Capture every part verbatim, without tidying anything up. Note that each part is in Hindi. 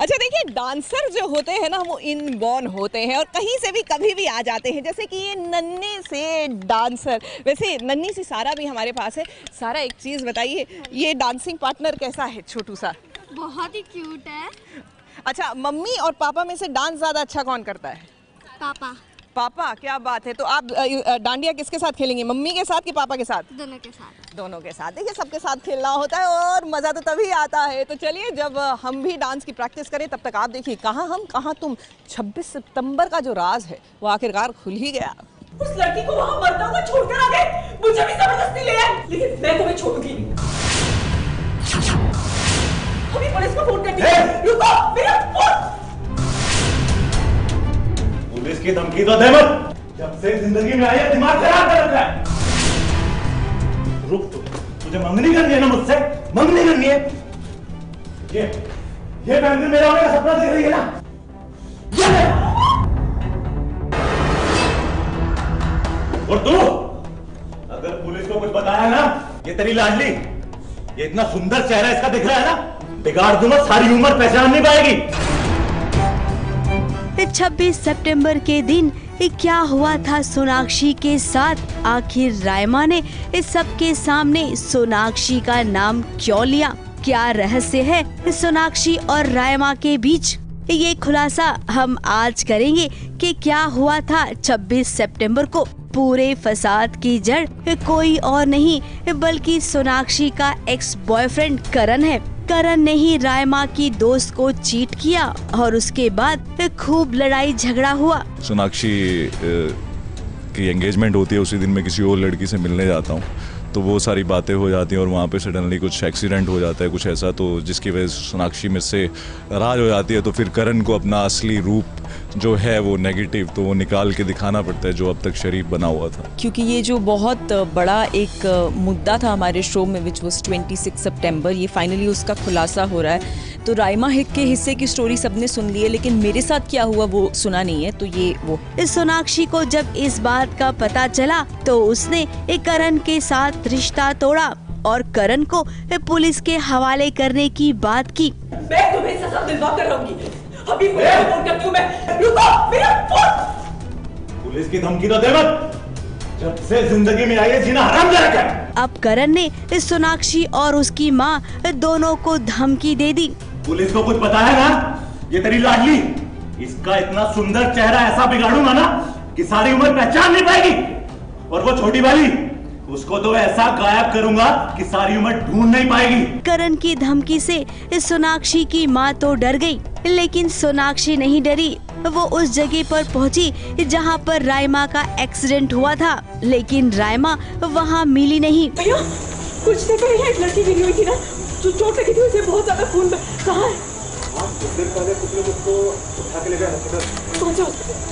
अच्छा देखिए, डांसर जो होते हैं ना वो इनबॉर्न होते हैं और कहीं से भी कभी भी आ जाते हैं, जैसे कि ये नन्हे से डांसर। वैसे नन्ही सी सारा भी हमारे पास है। सारा, एक चीज़ बताइए, ये डांसिंग पार्टनर कैसा है छोटू सा? बहुत ही क्यूट है। अच्छा, मम्मी और पापा में से डांस ज़्यादा अच्छा कौन करता है? पापा। पापा, क्या बात है। तो आप डांडिया किसके साथ खेलेंगे, मम्मी के साथ कि पापा के साथ? दोनों के साथ। दोनों के साथ। देखिए, सबके साथ खेलना होता है और मज़ा तो तभी आता है। तो चलिए, जब हम भी डांस की प्रैक्टिस करें तब तक आप देखिए, कहाँ हम कहाँ तुम। छब्बीस सितंबर का जो राज है वो आखिरकार खुल ही गया। उस लड़की को वहाँ मरता हुआ छोड़कर आ गए, मुझे भी जबरदस्ती ले आए, लेकिन मैं तुम्हें छोड़ूंगी नहीं। अभी पुलिस को फोन करती हूँ। रुको, मेरा फोन। पुलिस की धमकी तो दे मत। जब से जिंदगी में आई है दिमाग खराब कर रखा है। रुक, तू तुझे मंगनी करनी है ना मुझसे? मंगनी करनी है? ये ये फैमिली मेरा होने का सपना देख रही है ना? ये और तू अगर पुलिस को कुछ बताया ना, ये तेरी लाडली, ये इतना सुंदर चेहरा इसका दिख रहा है ना, बिगाड़ दूंगा, सारी उम्र पहचान नहीं पाएगी। छब्बीस सितंबर के दिन क्या हुआ था सोनाक्षी के साथ? आखिर रायमा ने इस सब के सामने सोनाक्षी का नाम क्यों लिया? क्या रहस्य है सोनाक्षी और रायमा के बीच? ये खुलासा हम आज करेंगे कि क्या हुआ था छब्बीस सितंबर को। पूरे फसाद की जड़ कोई और नहीं बल्कि सोनाक्षी का एक्स बॉयफ्रेंड करण है। करण ने ही रायमा की दोस्त को चीट किया और उसके बाद खूब लड़ाई झगड़ा हुआ। सोनाक्षी की एंगेजमेंट होती है, उसी दिन मैं किसी और लड़की से मिलने जाता हूँ, तो वो सारी बातें हो जाती हैं और वहाँ पे सडनली कुछ एक्सीडेंट हो जाता है, कुछ ऐसा, तो जिसकी वजह से सोनाक्षी में से नाराज हो जाती है। तो फिर करण को अपना असली रूप जो है वो नेगेटिव, तो वो निकाल के दिखाना पड़ता है जो अब तक शरीफ बना हुआ था। क्योंकि ये जो बहुत बड़ा एक मुद्दा था हमारे शो में, विच वॉज छब्बीस सितंबर, ये फाइनली उसका खुलासा हो रहा है। तो रायमा हिक के हिस्से की स्टोरी सबने सुन ली है, लेकिन मेरे साथ क्या हुआ वो सुना नहीं है। तो ये वो इस सोनाक्षी को जब इस बात का पता चला तो उसने एक करण के साथ रिश्ता तोड़ा और करण को पुलिस के हवाले करने की बात की। मैं तुम्हें सजा दिलवा कर रहूंगी। अभी पुलिस को फोन करती हूँ मैं। रुको, मेरा फोन। पुलिस की धमकी तो दे मत। जब से जिंदगी में आई है जीना हराम कर रखा है। अब करण ने इस सोनाक्षी और उसकी माँ दोनों को धमकी दे दी। पुलिस को कुछ बताया ना, ये तेरी लाडली, इसका इतना सुंदर चेहरा ऐसा बिगाड़ूंगा ना कि सारी उम्र पहचान नहीं पाएगी। और वो छोटी वाली, उसको तो ऐसा गायब करूंगा कि सारी उम्र ढूंढ नहीं पाएगी। करण की धमकी से इस सोनाक्षी की माँ तो डर गई, लेकिन सोनाक्षी नहीं डरी। वो उस जगह पर पहुंची जहां पर रायमा का एक्सीडेंट हुआ था, लेकिन रायमा वहां मिली नहीं। भैया, कुछ देर पहले एक लड़की गिरी हुई थी ना, जो चोट लगी थी, उसे बहुत ज्यादा खून में। कहाँ है? आप कुछ देर पहले कुछ लोग उसको उठा के ले गए हॉस्पिटल। कौन सा हॉस्पिटल?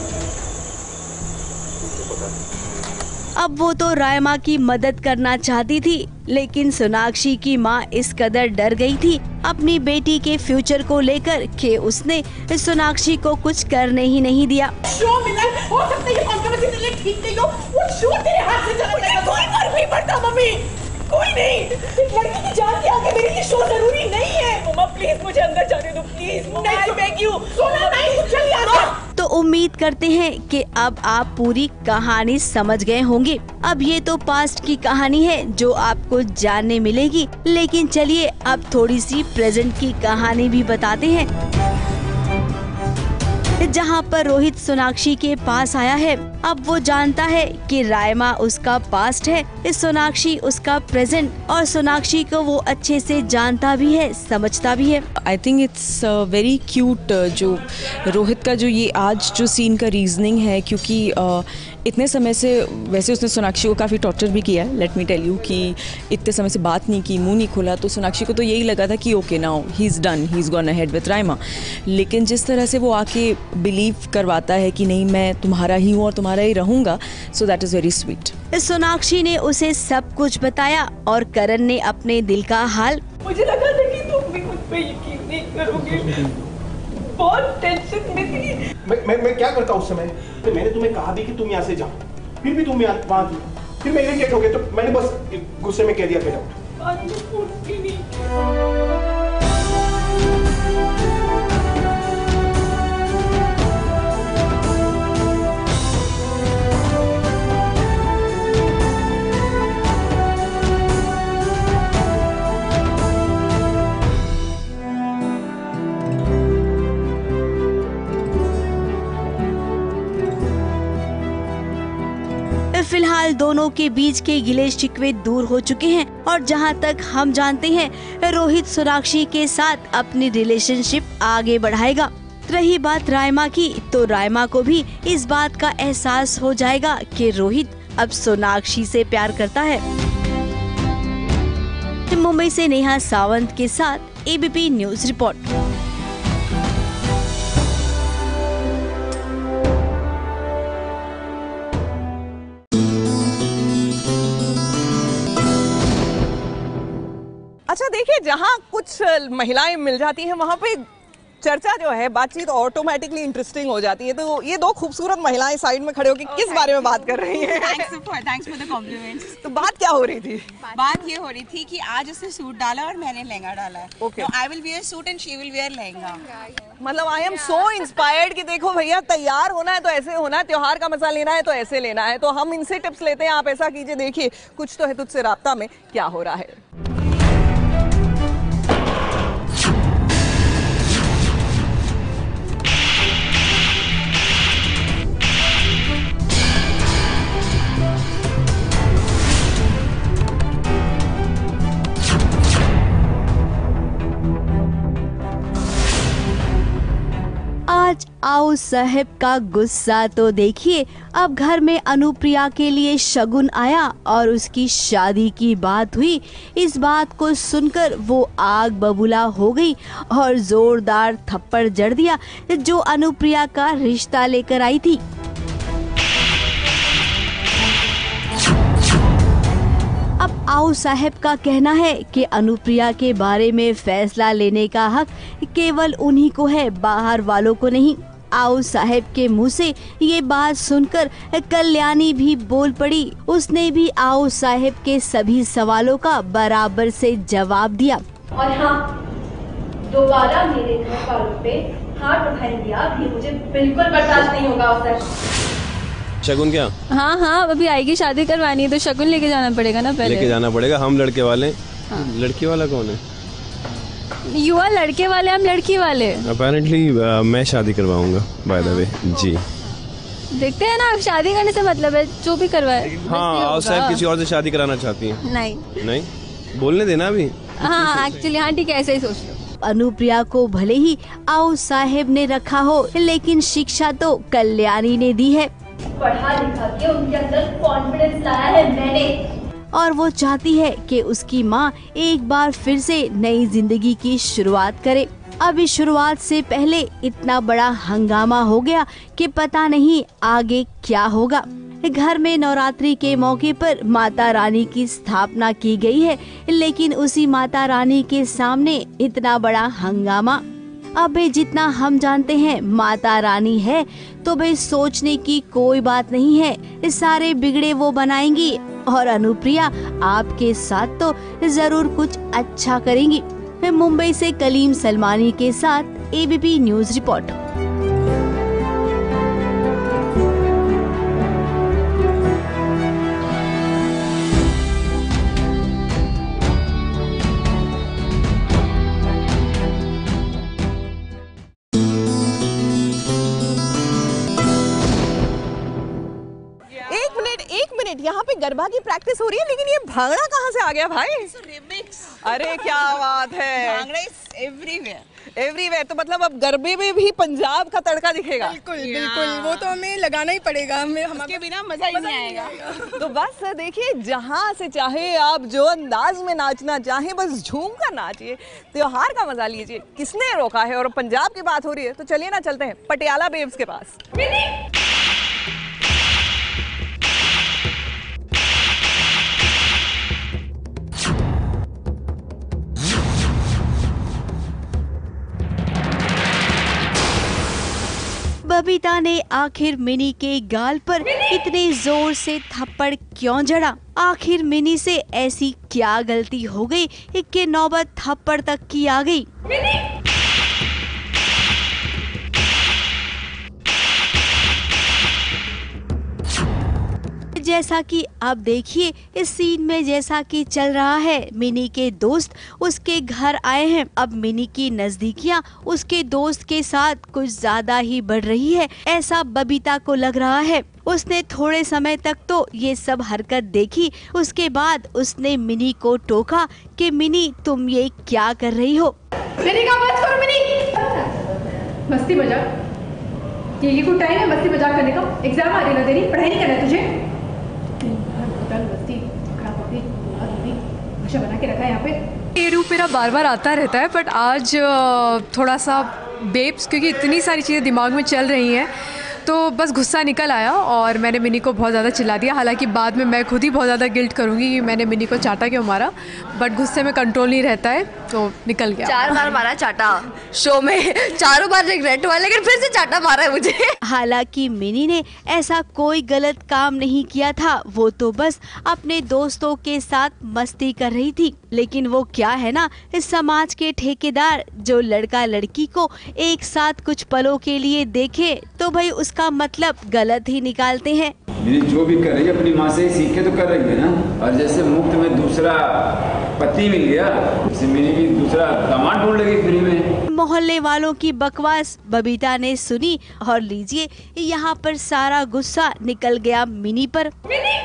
अब वो तो रायमा की मदद करना चाहती थी, लेकिन सोनाक्षी की माँ इस कदर डर गई थी अपनी बेटी के फ्यूचर को लेकर कि उसने सोनाक्षी को कुछ करने ही नहीं दिया। शो मिला, हो सकता है ये कंट्रोवर्सी तेरे लिए ठीक नहीं हो, वो शो तेरे हाथ से चला जाएगा। कोई फर्क नहीं पड़ता मम्मी, कोई नहीं। एक लड़की की जान के आगे मेरे लिए शो जरूरी नहीं है। मम्मा प्लीज मुझे अंदर जाने दो, प्लीज। नहीं, बेग यू। सोना नहीं, चल यार। तो उम्मीद करते हैं कि अब आप पूरी कहानी समझ गए होंगे। अब ये तो पास्ट की कहानी है जो आपको जानने मिलेगी, लेकिन चलिए अब थोड़ी सी प्रेजेंट की कहानी भी बताते हैं। जहाँ पर रोहित सोनाक्षी के पास आया है, अब वो जानता है कि रायमा उसका पास्ट है, इस सोनाक्षी उसका प्रेजेंट, और सोनाक्षी को वो अच्छे से जानता भी है, समझता भी है। I think it's very cute जो रोहित का जो ये आज जो सीन का रीजनिंग है, क्योंकि uh, इतने समय से वैसे उसने सोनाक्षी को काफ़ी टॉर्चर भी किया, लेट मी टेल यू, कि इतने समय से बात नहीं की, मुंह नहीं खोला, तो सोनाक्षी को तो यही लगा था कि okay now he is done, he is gone ahead with Raima. लेकिन जिस तरह से वो आके बिलीव करवाता है कि नहीं मैं तुम्हारा ही हूँ और तुम्हारा ही रहूँगा, so that is very sweet. Sonakshi ने उसे सब कुछ बताया और करण ने अपने दिल का हाल। मुझे लगा था कि तुम भी मुझ पे यकीन नहीं करोगे, बहुत टेंशन में थी। मैं मैं मैं क्या करता उस समय? तो मैंने तुम्हें कहा भी कि तुम यहाँ से जाओ, फिर भी तुम यहाँ वहाँ थी, फिर मैं इरिटेट हो गया, तो मैंने बस गुस्से में कह दिया गेट आउट। दोनों के बीच के गिले शिकवे दूर हो चुके हैं और जहां तक हम जानते हैं रोहित सोनाक्षी के साथ अपनी रिलेशनशिप आगे बढ़ाएगा। रही बात रायमा की, तो रायमा को भी इस बात का एहसास हो जाएगा कि रोहित अब सोनाक्षी से प्यार करता है। मुंबई से नेहा सावंत के साथ एबीपी न्यूज रिपोर्ट। अच्छा देखिए, जहाँ कुछ महिलाएं मिल जाती हैं वहाँ पे चर्चा जो है, बातचीत ऑटोमेटिकली इंटरेस्टिंग हो जाती है। तो ये दो खूबसूरत महिलाएं साइड में खड़े होकर किस बारे में बात कर रही हैं? Thanks for thanks for the compliments. तो बात क्या हो रही थी? बात ये हो रही थी कि आज उसने सूट डाला और मैंने लहंगा डाला है। Okay. तो I will wear suit and she will wear lehenga. मतलब आई एम सो इंस्पायर्ड कि देखो भैया, तैयार होना है तो ऐसे होना है, त्योहार का मजा लेना है तो ऐसे लेना है। तो हम इनसे टिप्स लेते हैं, आप ऐसा कीजिए। देखिए, कुछ तो है तुझसे राब्ता में क्या हो रहा है। आज आओ साहब का गुस्सा तो देखिए। अब घर में अनुप्रिया के लिए शगुन आया और उसकी शादी की बात हुई। इस बात को सुनकर वो आग बबूला हो गई और जोरदार थप्पड़ जड़ दिया जो अनुप्रिया का रिश्ता लेकर आई थी। अब आओ साहब का कहना है कि अनुप्रिया के बारे में फैसला लेने का हक केवल उन्हीं को है, बाहर वालों को नहीं। आओ साहब के मुंह से ये बात सुनकर कल्याणी भी बोल पड़ी। उसने भी आओ साहब के सभी सवालों का बराबर से जवाब दिया। और हाँ, दोबारा मेरे घर वालों पे हाथ उठाएंगे आप, ये मुझे बिल्कुल बर्दाश्त नहीं होगा। अवसर शगुन क्या? हाँ हाँ, अभी आएगी, शादी करवानी है तो शगुन लेके जाना पड़ेगा ना। पहले लेके जाना पड़ेगा। हम लड़के वाले। हाँ। लड़की वाला कौन है? युवा लड़के वाले, हम लड़की वाले। अपेरेंटली uh, मैं शादी करवाऊंगा बाय द वे। जी देखते हैं ना, शादी करने से मतलब है जो भी करवाए। हाँ, आओ साहब किसी और से शादी कराना चाहती हैं? नहीं नहीं, बोलने देना अभी। हाँ एक्चुअली हाँ ठीक है, ऐसे ही सोच लो। अनुप्रिया को भले ही आओ साहब ने रखा हो, लेकिन शिक्षा तो कल्याणी ने दी है। पढ़ा लिखा के उनके अंदर कॉन्फिडेंस लाया है मैंने, और वो चाहती है कि उसकी माँ एक बार फिर से नई जिंदगी की शुरुआत करे। अब इस शुरुआत से पहले इतना बड़ा हंगामा हो गया कि पता नहीं आगे क्या होगा। घर में नवरात्रि के मौके पर माता रानी की स्थापना की गई है, लेकिन उसी माता रानी के सामने इतना बड़ा हंगामा। अब जितना हम जानते हैं माता रानी है तो भाई सोचने की कोई बात नहीं है, सारे बिगड़े वो बनाएंगी और अनुप्रिया आपके साथ तो जरूर कुछ अच्छा करेंगी। मुंबई से कलीम सलमानी के साथ एबीपी न्यूज रिपोर्ट। यहाँ पे गरबा की प्रैक्टिस हो रही है, लेकिन ये भांगड़ा कहाँ से आ गया भाई? अरे क्या बात है, भांगड़ा इज एवरीवेयर एवरीवेयर। तो मतलब अब गरबे में भी पंजाब का तड़का दिखेगा। बिल्कुल बिल्कुल, वो तो हमें लगाना ही पड़ेगा, हमें हमारे बिना मजा ही नहीं आएगा। तो बस देखिए, जहाँ से चाहे आप जो अंदाज में नाचना चाहे बस झूम कर नाचिए, त्योहार का मजा लीजिए। किसने रोका है? और पंजाब की बात हो रही है तो चलिए ना, चलते हैं पटियाला बेब्स के पास। बबीता ने आखिर मिनी के गाल पर इतने जोर से थप्पड़ क्यों जड़ा? आखिर मिनी से ऐसी क्या गलती हो गई कि नौबत थप्पड़ तक की आ गई? जैसा कि अब देखिए इस सीन में जैसा कि चल रहा है, मिनी के दोस्त उसके घर आए हैं। अब मिनी की नजदीकियां उसके दोस्त के साथ कुछ ज्यादा ही बढ़ रही है, ऐसा बबीता को लग रहा है। उसने थोड़े समय तक तो ये सब हरकत देखी, उसके बाद उसने मिनी को टोका कि मिनी तुम ये क्या कर रही हो। मिनी का बस करो मिनी, मस्ती मजाक ये ये कोई टाइम है मस्ती मजाक करने का? एग्जाम आ रही ना तेरी, पढ़ाई नहीं करना तुझे? मस्ती भाषा बना के रखा है यहाँ पे। ये रूप मेरा बार बार आता रहता है, बट आज थोड़ा सा बेब्स क्योंकि इतनी सारी चीज़ें दिमाग में चल रही हैं तो बस गुस्सा निकल आया और मैंने मिनी को बहुत ज़्यादा चिल्ला दिया। हालांकि बाद में मैं खुद ही बहुत ज़्यादा गिल्ट करूँगी कि मैंने मिनी को चाटा क्यों मारा, बट गुस्से में कंट्रोल नहीं रहता है तो निकल गया। चार बार मारा चाटा शो में, चारों बार रिग्रेट हुआ लेकिन फिर से चाटा मारा है मुझे। हालांकि मिनी ने ऐसा कोई गलत काम नहीं किया था, वो तो बस अपने दोस्तों के साथ मस्ती कर रही थी। लेकिन वो क्या है ना, इस समाज के ठेकेदार जो लड़का लड़की को एक साथ कुछ पलों के लिए देखे तो भाई उसका मतलब गलत ही निकालते हैं। मिनी जो भी कर रही है अपनी माँ से ही सीख के तो कर रही है ना, और जैसे मुफ्त में दूसरा पति मिल गया जैसे मिनी भी दूसरा दामाद ढूंढ लेगी फ्री में। मोहल्ले वालों की बकवास बबीता ने सुनी और लीजिए यहाँ पर सारा गुस्सा निकल गया मिनी पर। मिनी!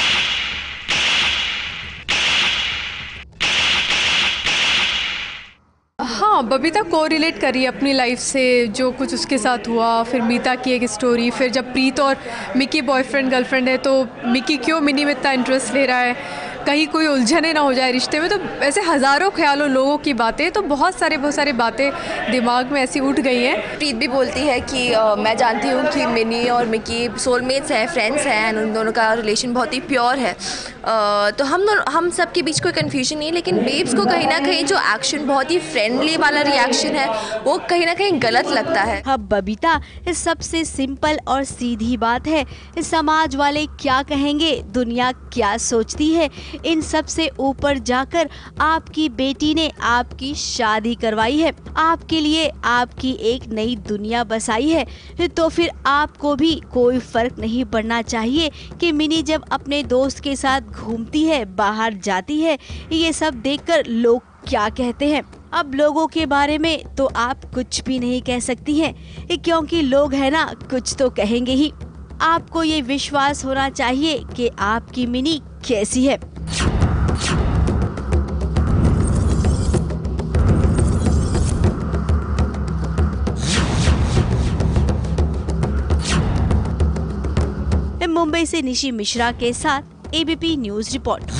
हाँ, बबीता को रिलेट करी अपनी लाइफ से, जो कुछ उसके साथ हुआ, फिर मीता की एक स्टोरी, फिर जब प्रीत और मिकी बॉयफ्रेंड गर्लफ्रेंड है तो मिकी क्यों मिनी में इतना इंटरेस्ट ले रहा है, कहीं कोई उलझने ना हो जाए रिश्ते में। तो ऐसे हज़ारों ख्यालों लोगों की बातें, तो बहुत सारे बहुत सारी बातें दिमाग में ऐसी उठ गई हैं। प्रीत भी बोलती है कि आ, मैं जानती हूँ कि मिनी और मिकी सोलमेट्स हैं, फ्रेंड्स हैं, उन दोनों का रिलेशन बहुत ही प्योर है। आ, तो हम दोनों हम सब के बीच कोई कन्फ्यूजन नहीं है, लेकिन बेब्स को कहीं ना कहीं जो एक्शन बहुत ही फ्रेंडली वाला रिएक्शन है वो कहीं ना कहीं गलत लगता है। अब बबीता इस सबसे सिंपल और सीधी बात है, इस समाज वाले क्या कहेंगे, दुनिया क्या सोचती है, इन सब से ऊपर जाकर आपकी बेटी ने आपकी शादी करवाई है, आपके लिए आपकी एक नई दुनिया बसाई है, तो फिर आपको भी कोई फर्क नहीं पड़ना चाहिए कि मिनी जब अपने दोस्त के साथ घूमती है, बाहर जाती है, ये सब देखकर लोग क्या कहते हैं। अब लोगों के बारे में तो आप कुछ भी नहीं कह सकती हैं, क्योंकि लोग है ना कुछ तो कहेंगे ही। आपको ये विश्वास होना चाहिए कि आपकी मिनी कैसी है। मुंबई से निशी मिश्रा के साथ एबीपी न्यूज रिपोर्ट।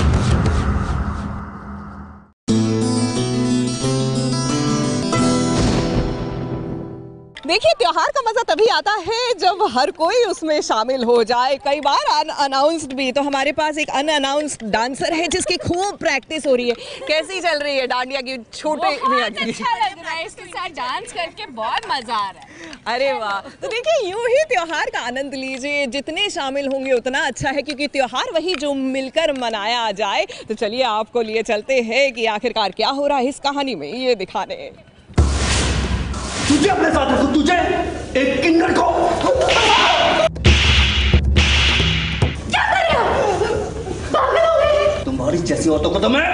देखिए, त्योहार का मजा तभी आता है जब हर कोई उसमें शामिल हो जाए, कई बार अनअनाउंस्ड भी। तो हमारे पास एक अनअनाउंस्ड डांसर है जिसकी खूब प्रैक्टिस हो रही है। कैसी चल रही है डांडिया की छोटे बहुत अच्छा लग रहा है, इसके साथ डांस करके बहुत मजा आ रहा है। अरे वाह! तो देखिए, यूं ही त्योहार का आनंद लीजिए, जितने शामिल होंगे उतना अच्छा है, क्योंकि त्योहार वही जो मिलकर मनाया जाए। तो चलिए आपको लिए चलते हैं कि आखिरकार क्या हो रहा है इस कहानी में, ये दिखाने। तुझे अपने साथ रखो, तुझे एक किन्नर को। क्या कर रहे हो? पागल हो गए? तुम्हारी जैसी औरतों को तो मैं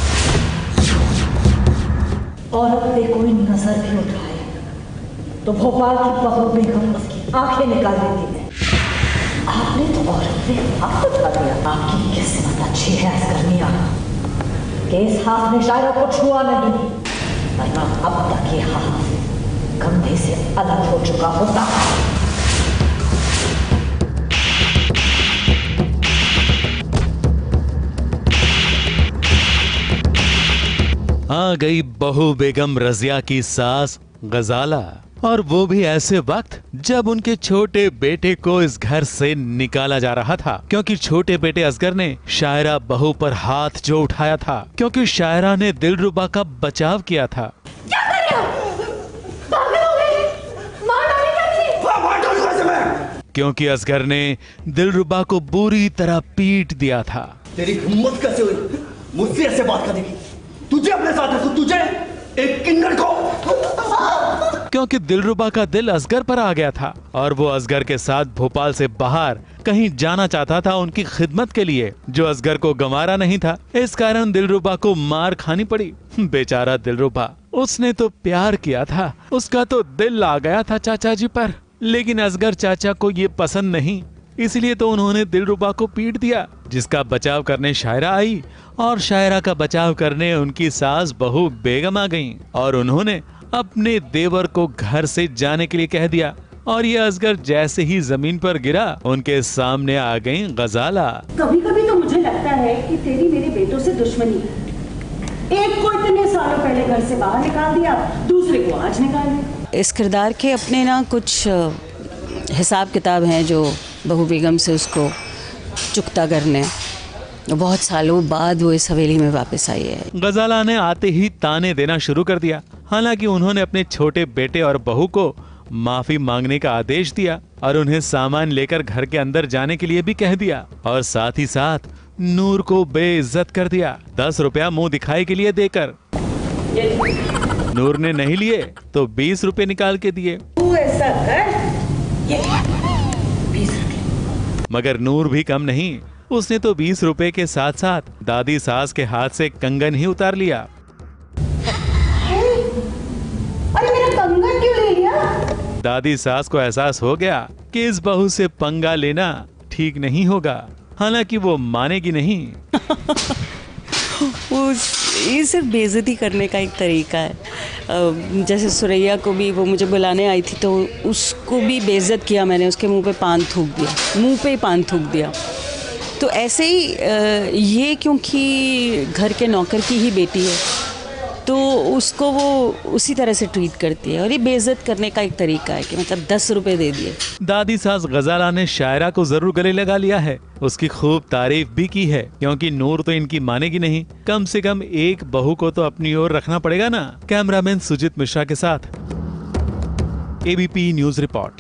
औरत पे कोई नजर भी उठाए तो भोपाल की बहू बेगम उसकी आंखें निकाल देती है। आपने तो औरत पे हाथ उठा दिया। आपकी किस्मत अच्छी है असकरनिया कि इस हाथ ने शायरों को छुआ नहीं, वरना अब तक ये हाथ कंधे से अलग हो चुका होता। आ गई बहू बेगम रजिया की सास गजाला, और वो भी ऐसे वक्त जब उनके छोटे बेटे को इस घर से निकाला जा रहा था, क्योंकि छोटे बेटे असगर ने शायरा बहू पर हाथ जो उठाया था, क्योंकि शायरा ने दिलरुबा का बचाव किया था। क्या कर रहे हो? पागल हो गए? मार डालेंगे? क्योंकि असगर ने दिलरुबा को बुरी तरह पीट दिया था। तेरी हिम्मत कैसे हुई मुझसे ऐसे बात करने की? तुझे अपने साथ रखो, तुझे एक किन्नर को। क्योंकि दिलरुबा का दिल असगर पर आ गया था और वो असगर के साथ भोपाल से बाहर कहीं जाना चाहता था उनकी खिदमत के लिए, जो असगर को गंवारा नहीं था। इस कारण दिलरुबा को मार खानी पड़ी। बेचारा दिलरुबा, उसने तो प्यार किया था, उसका तो दिल आ गया था चाचा जी पर, लेकिन असगर चाचा को ये पसंद नहीं, इसलिए तो उन्होंने दिलरुबा को पीट दिया, जिसका बचाव करने शायरा आई और शायरा का बचाव करने उनकी सास बहू बेगम आ गईं और उन्होंने अपने देवर को घर से जाने के लिए कह दिया। और ये असगर जैसे ही जमीन पर गिरा, उनके सामने आ गई गजाला। कभी कभी तो मुझे लगता है कि तेरी मेरे बेटों से दुश्मनी है। एक को इतने सालों पहले घर से बाहर निकाल दिया, दूसरे को आज निकाल दिया। इस किरदार के अपने ना कुछ हिसाब किताब हैं जो बहू बेगम से उसको चुकता करने। बहुत सालों बाद वो इस हवेली में वापस आई है। गजाला ने आते ही ताने देना शुरू कर दिया। हालांकि उन्होंने अपने छोटे बेटे और बहू को माफी मांगने का आदेश दिया और उन्हें सामान लेकर घर के अंदर जाने के लिए भी कह दिया और साथ ही साथ नूर को बेइज्जत कर दिया, दस रुपया मुंह दिखाई के लिए देकर। नूर ने नहीं लिए तो बीस रुपए निकाल के दिए। तू ऐसा कर, ये बीस रुपए। मगर नूर भी कम नहीं, उसने तो बीस रुपए के साथ साथ दादी सास के हाथ से कंगन ही उतार लिया। अरे मेरा कंगन क्यों ले लिया? दादी सास को एहसास हो गया कि इस बहू से पंगा लेना ठीक नहीं होगा। हालांकि वो मानेगी नहीं। वो ये सिर्फ बेइज्जती करने का एक तरीका है। जैसे सुरैया को भी वो मुझे बुलाने आई थी तो उसको भी बेइज्जत किया मैंने, उसके मुंह पे पान थूक दिया, मुंह पे ही पान थूक दिया। तो ऐसे ही ये क्योंकि घर के नौकर की ही बेटी है तो उसको वो उसी तरह से ट्रीट करती है और ये बेइज्जत करने का एक तरीका है कि मतलब दस रुपए दे दिए। दादी सास गजाला ने शायरा को जरूर गले लगा लिया है, उसकी खूब तारीफ भी की है, क्योंकि नूर तो इनकी मानेगी नहीं। कम से कम एक बहू को तो अपनी ओर रखना पड़ेगा ना। कैमरामैन सुजीत मिश्रा के साथ एबीपी न्यूज रिपोर्ट।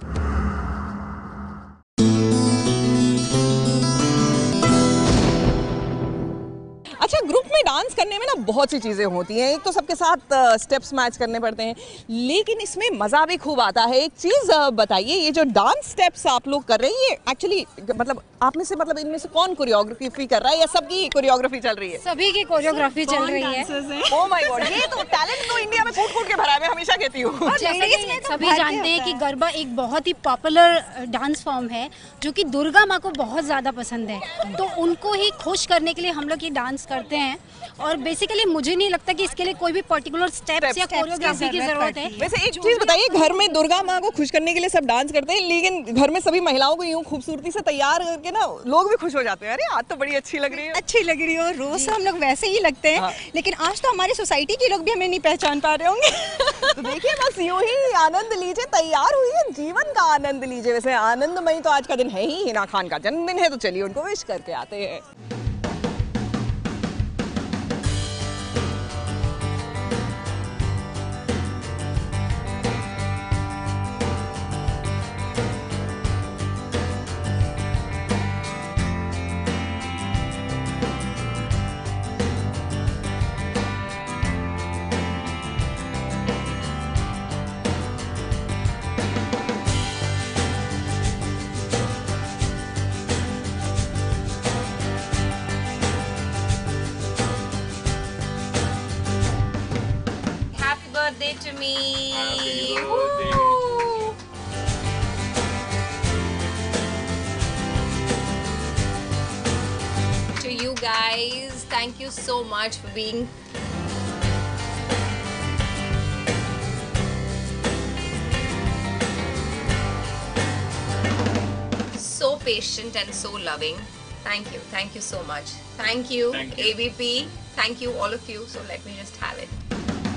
अच्छा, ग्रुप में डांस करने में ना बहुत सी चीज़ें होती हैं। एक तो सबके साथ स्टेप्स मैच करने पड़ते हैं, लेकिन इसमें मज़ा भी खूब आता है। एक चीज़ बताइए, ये जो डांस स्टेप्स आप लोग कर रहे हैं, ये एक्चुअली मतलब आप में से मतलब इनमें से कौन कोरियोग्राफी कर रहा है या सबकी कोरियोग्राफी चल रही है? सभी की कोरियोग्राफी चल रही है। ओह माय गॉड, ये तो टैलेंट तो इंडिया में कूट-कूट के भरा है, मैं हमेशा कहती हूँ। सभी जानते हैं कि गरबा एक बहुत ही पॉपुलर डांस फॉर्म है जो कि दुर्गा माँ को बहुत ज़्यादा पसंद है, तो उनको ही खुश करने के लिए हम लोग ये डांस करते हैं। और बेसिकली मुझे नहीं लगता कि इसके लिए कोई भी पर्टिकुलर स्टेप्स या कोरियोग्राफी की जरूरत है। वैसे एक चीज बताइए, घर में दुर्गा माँ को खुश करने के लिए सब डांस करते हैं, लेकिन घर में सभी महिलाओं को यूं खूबसूरती से तैयार करके ना लोग भी खुश हो जाते हैं। अरे आज तो बड़ी अच्छी लग रही है। अच्छी लग रही हो, रोज हम लोग वैसे ही लगते हैं। हाँ। लेकिन आज तो हमारी सोसाइटी के लोग भी हमें नहीं पहचान पा रहे होंगे। तो देखिए, बस यूं ही आनंद लीजिए, तैयार हुई है, जीवन का आनंद लीजिए। वैसे आनंदमयी तो आज का दिन है ही, हिना खान का जन्मदिन है, तो चलिए उनको विश करके आते हैं। Birthday to me. To you guys, thank you so much for being so patient and so loving. Thank you, thank you so much. Thank you, thank you. A B P. Thank you, all of you. So let me just have it.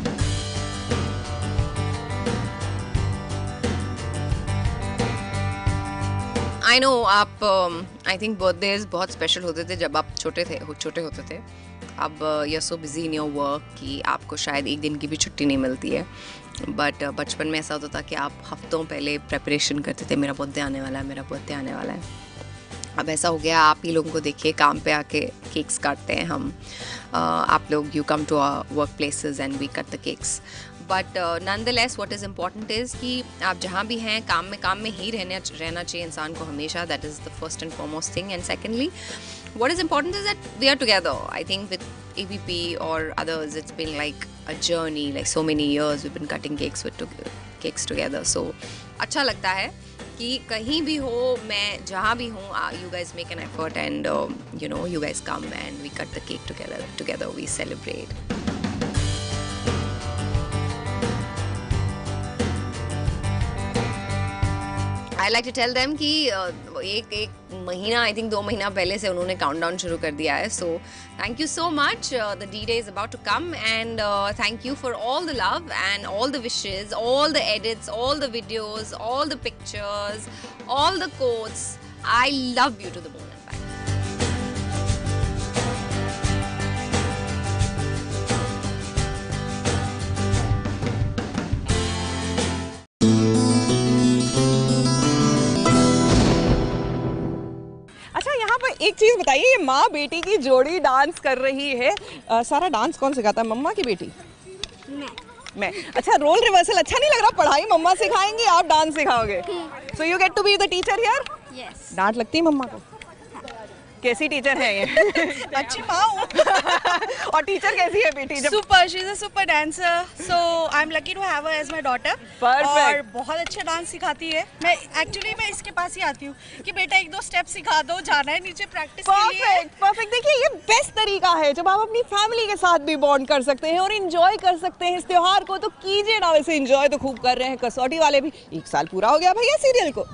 I know आप आई थिंक बर्थडेज बहुत स्पेशल होते थे जब आप छोटे थे छोटे होते थे। अब you are so busy in your work कि आपको शायद एक दिन की भी छुट्टी नहीं मिलती है। बट uh, बचपन में ऐसा होता था कि आप हफ्तों पहले प्रेपरेशन करते थे, मेरा बर्थडे आने वाला है, मेरा बर्थडे आने वाला है। अब ऐसा हो गया, आप ही लोगों को देखिए काम पे आके केक्स काटते हैं हम, uh, आप लोग you come to our work places and we cut the cakes, but nonetheless what is important is कि आप जहाँ भी हैं काम में काम में ही रहने रहना चाहिए इंसान को हमेशा. That is the first and foremost thing. And secondly what is important is that we are together. I think with A B P or others, it's been like a journey, like so many years we've been cutting cakes with to, cakes together. So अच्छा लगता है कि कहीं भी हो, मैं जहाँ भी हूँ, you guys make an effort and um, you know you guys come and we cut the cake together. Together we celebrate. I like to tell them कि एक एक महीना आई थिंक दो महीना पहले से उन्होंने काउंटडाउन शुरू कर दिया है. So thank you so much. The D day is about to come and thank you for all the love and all the wishes, all the edits, all the videos, all the pictures, all the quotes. I love you to the moon and back. एक चीज बताइए, ये माँ बेटी की जोड़ी डांस कर रही है. आ, सारा डांस कौन सिखाता है, मम्मा की बेटी? मैं. मैं. अच्छा, रोल रिवर्सल अच्छा नहीं लग रहा? पढ़ाई मम्मा सिखाएंगी, आप डांस सिखाओगे. So you get to be the teacher here. Yes. डांट लगती है मम्मा को? कैसी टीचर है ये? अच्छी माँ हूँ. और टीचर कैसी है बेटी? जब super, she is a super dancer, so I am lucky to have her as my daughter. और बहुत अच्छा डांस सिखाती है. मैं एक्चुअली मैं इसके पास ही आती हूँ कि बेटा एक दो स्टेप सिखा दो, जाना है नीचे प्रैक्टिस के लिए. Perfect perfect. देखिए ये बेस्ट तरीका है जब आप अपनी फैमिली के साथ भी बॉन्ड कर सकते हैं और एंजॉय कर सकते हैं इस त्योहार को. तो कीजिए ना, वैसे एंजॉय तो खूब कर रहे हैं. कसौटी वाले भी एक साल पूरा हो गया भैया सीरियल को.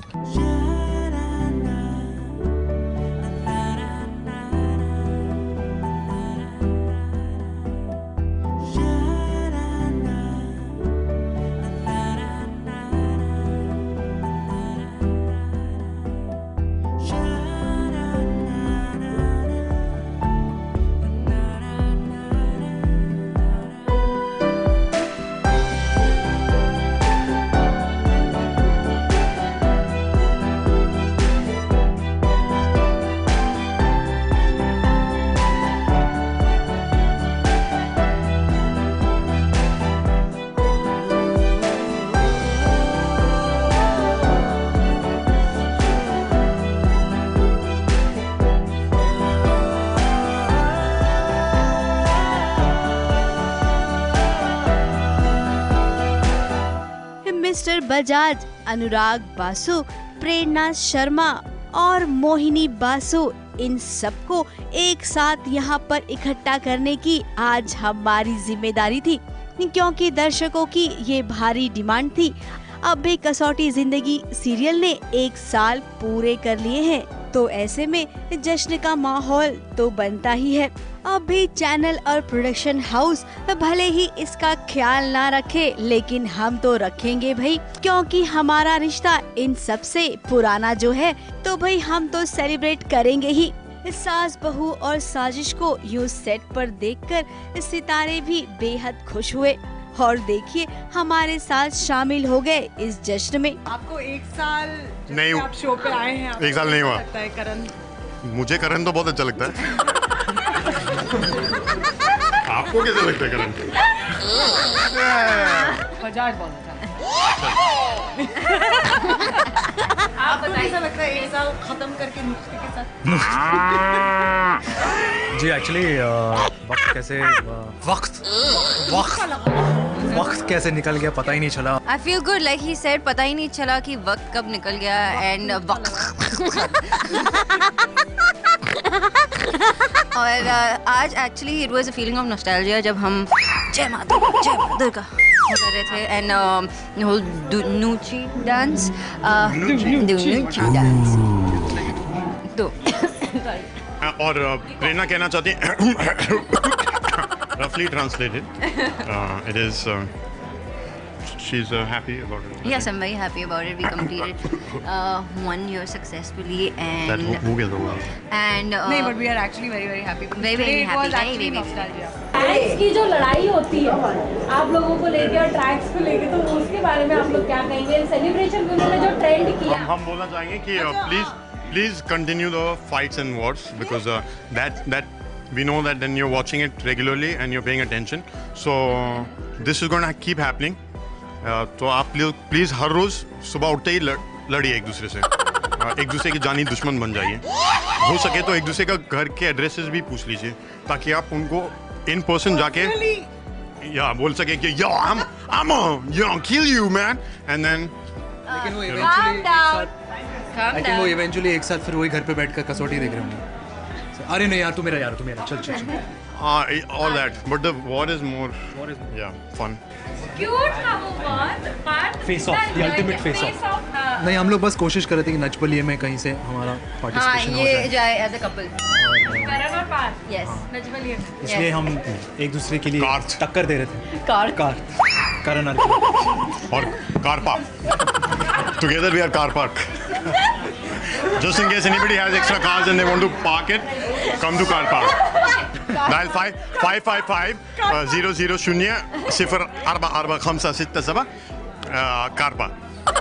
मिस्टर बजाज, अनुराग बासु, प्रेरणा शर्मा और मोहिनी बासु, इन सबको एक साथ यहाँ पर इकट्ठा करने की आज हमारी जिम्मेदारी थी, क्योंकि दर्शकों की ये भारी डिमांड थी. अब भी कसौटी जिंदगी सीरियल ने एक साल पूरे कर लिए हैं, तो ऐसे में जश्न का माहौल तो बनता ही है. अब भी चैनल और प्रोडक्शन हाउस भले ही इसका ख्याल ना रखे, लेकिन हम तो रखेंगे भाई, क्योंकि हमारा रिश्ता इन सब से पुराना जो है, तो भाई हम तो सेलिब्रेट करेंगे ही. सास बहू और साजिश को यूं सेट पर देखकर सितारे भी बेहद खुश हुए और देखिए हमारे साथ शामिल हो गए इस जश्न में. आपको एक साल नहीं, आप शो पे आए हैं, एक साल नहीं हुआ. लगता है करण? मुझे करण तो बहुत अच्छा लगता है. आपको कैसा लगता है करण? बजाज बहुत अच्छा. आपको कैसा लगता है एक साल खत्म करके नुस्खे के साथ? जी एक्चुअली वक्त कैसे वक्त वक्त वक्त कैसे निकल गया पता ही नहीं चला. I feel good, like he said, पता ही नहीं चला कि वक्त कब निकल गया. एंड वक्त और uh, आज actually it was a feeling of nostalgia जब हम जय माता जय माता दुर्गा कर रहे थे. एंड होल नूची डांस नूची डांस तो और प्रेरणा कहना चाहती है roughly translated uh, it is uh, she's uh, happy about it. Yes, I'm very happy about it. We completed uh, one year successfully and that हो गया था. and uh, नहीं, but we are actually very very happy. very very It happy. was very actually very nostalgia. Tracks की जो लड़ाई होती है आप लोगों को लेके और ट्रैक्स को लेके, तो उसके बारे में आप लोग क्या कहेंगे? सेलिब्रेशन में उन्होंने जो ट्रेंड किया, हम हम बोलना चाहेंगे कि please please continue the fights and wars because uh, that that we know that then you're watching it regularly and you're paying attention. So this is going to keep happening. uh, तो आप लोग प्लीज हर रोज सुबह उठते ही लड़, लड़िए एक दूसरे से, uh, एक दूसरे की जानी दुश्मन बन जाइए. हो सके तो एक दूसरे का घर के एड्रेसेस भी पूछ लीजिए ताकि आप उनको इन पर्सन जाके या बोल सके कि yo I'm I'm a you know kill you man and then लेकिन वो you know. Eventually I think वो इवेंचुअली एक साथ फिर वही घर पे बैठकर कसौटी देख रहे होंगे. अरे नहीं यार तू मेरा यार तू मेरा चल चल चल. uh, all that but the war is more war is yeah fun. Cute था वो बहुत, but face off the ultimate face off. नहीं हम लोग बस कोशिश कर रहे थे कि नच बलिए में कहीं से हमारा पार्टिसिपेशन हो जाए. जाए एज अ कपल. करण और पार. यस. नजबलिए. इसलिए हम एक दूसरे के लिए टक्कर दे रहे थे. कार कार करण और car park. Together we are car park. Just in case anybody has extra cars and they want to park it, come to car park. Dial five five five five zero zero शून्य सिफर अरबा अरबा खमसा सित्ता सबा कार पार्क.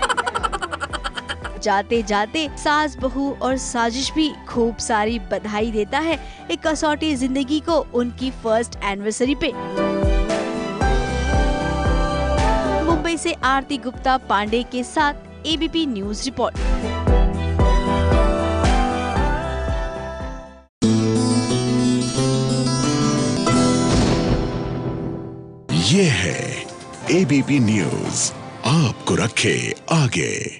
जाते जाते सास बहू और साजिश भी खूब सारी बधाई देता है एक कसौटी जिंदगी को उनकी फर्स्ट एनिवर्सरी पे. मुंबई से आरती गुप्ता पांडे के साथ एबीपी न्यूज रिपोर्ट. ये है एबीपी न्यूज, आपको रखे आगे.